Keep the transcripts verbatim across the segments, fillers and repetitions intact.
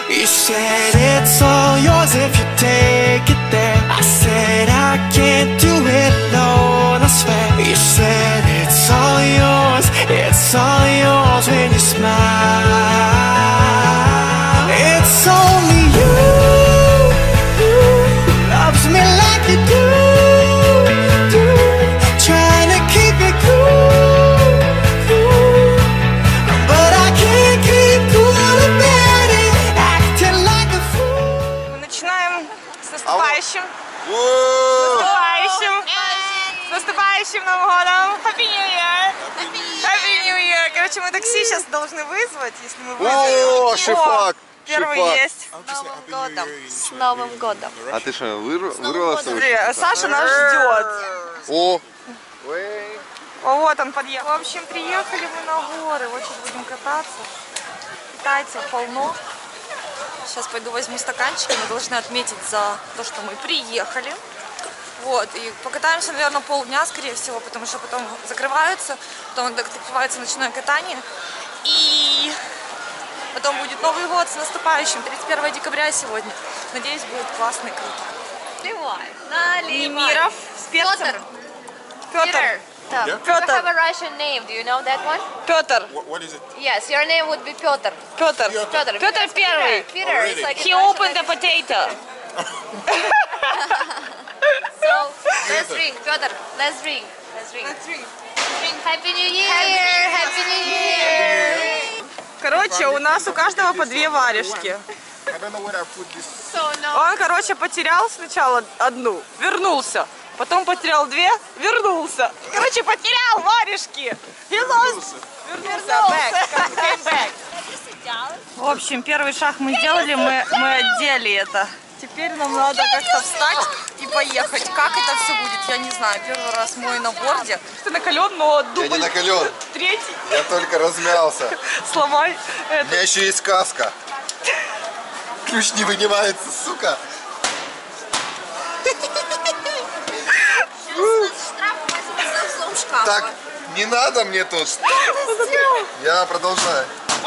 You said it's all yours if you take it there. I said I can't do it alone, I swear. You said it's all yours, it's all yours when you smile. It's only you who loves me like you do, do. Trying to keep it cool, cool. But I can't keep cool about it, acting like a fool. Мы начинаем с наступающим. С наступающим. С наступающим Новым годом. Happy New Year. Happy New Year. Короче, мы такси сейчас должны вызвать, если мы вызовем. О, шифак. Первый шифак. есть. С Новым годом. С Новым годом. А ты что, выр... вырвалась? Смотри, Саша нас ждет. О! О, вот он подъехал. В общем, приехали мы на горы. Вот сейчас будем кататься. Китайцев полно. Сейчас пойду возьму стаканчики. Мы должны отметить за то, что мы приехали. Вот, и покатаемся, наверное, полдня, скорее всего, потому что потом закрываются, потом открывается ночное катание. И потом будет Новый год с наступающим, тридцать первое декабря сегодня. Надеюсь, будет классно и круто. Наливай. Наливай. Немиров с перцем. Петр. Петр. Yeah. You Петр. have a Russian name. Do you know that one? Петр. What, what is it? Yes, your name would be Петр. Петр. Pетr. Петр первый. Peter. It's like He in Russian opened the like- potato. So let's drink, Петр. Let's drink. Let's drink. Let's drink. Happy New Year. Happy New Year. Короче, у нас у каждого по две варежки. I don't know where I put this. So no. Он, короче, потерял сначала одну, вернулся. Потом потерял две, вернулся. Короче, потерял варежки. He lost. Вернулся. Back. Came back. В общем, первый шаг мы сделали, мы, мы одели это. Теперь нам надо как-то встать и поехать. Как это все будет, я не знаю. Первый раз мой на борде. Ты накален, но дубль. Я не накален. Третий. Я только размялся. Сломай У это. меня еще есть каска. Ключ не вынимается, сука. Так, не надо мне тут. Я продолжаю.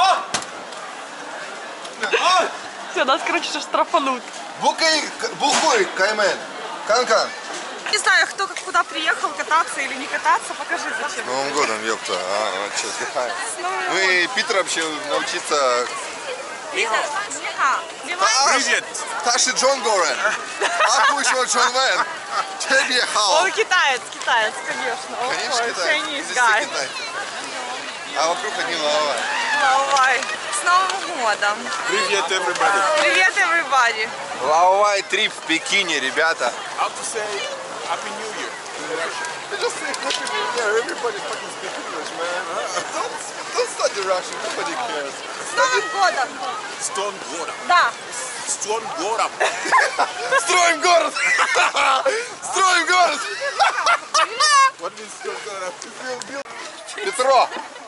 Все, нас, короче, сейчас штрафанут. Букай, бухой, каймен. Канкан. Не знаю, кто как куда приехал, кататься или не кататься. Покажи, С зачем. Новым годом, ёпта. А, а что, отдыхаем. С Новым Мы Питер вообще научиться... Питер, Лиха, Привет! Таши Джон Горен. Аху еще Джон Вен. Тебе хау. Он китаец, китаец, конечно. Of Конечно, course, китайцы. Chinese Здесь guy. все китайцы. А вокруг одни лава. Лаовай. С Новым годом. Привет, everybody. Привет, everybody. Лаовай трип в Пекине, ребята. How to say Happy New Year in Russian? Just say Happy New Year. Everybody fucking speak English, man. Don't, don't study Russian. Nobody cares. С Новым годом. Stone Gora. Да. Stone Gora. Строим город! Строим город! What means Stone Gora? Петро!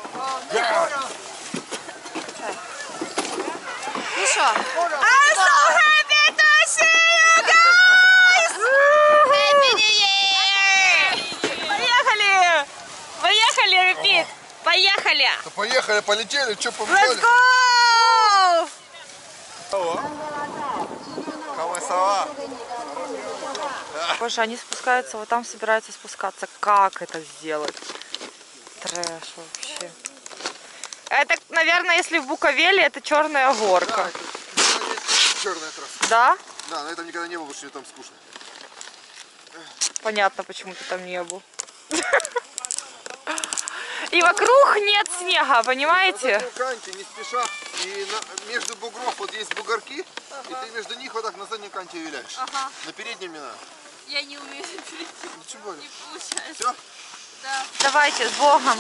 Ну что? I'm so happy to see you guys! Happy New Year. Поехали! Поехали, repeat! Поехали! Да поехали, полетели, что Let's побежали? go! Кавасава. Боже, они спускаются, вот там собираются спускаться. Как это сделать? Трэш вообще. Это, наверное, если в Буковеле, это черная горка. Черная трасса. Да? Да, на этом никогда не было, потому что мне там скучно. Понятно, почему ты там не был. И вокруг нет снега, понимаете? На канте не спеша, и на, между бугров вот есть бугорки, ага. И ты между них вот так на заднем канте виляешь. Ага. На переднем не надо. Я не умею перейти. Ну, тем более. Не получается. Все? Да. Давайте, с Богом.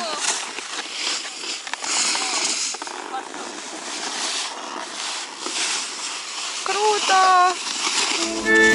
Круто!